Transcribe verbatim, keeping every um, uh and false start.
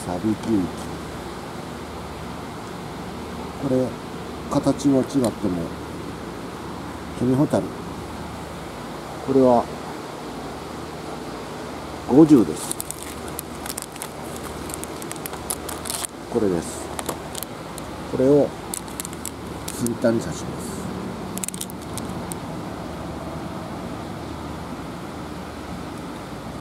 サビキウキ。これ形は違ってもケミホタル、これはごじゅうです。これです。これを先端に刺します。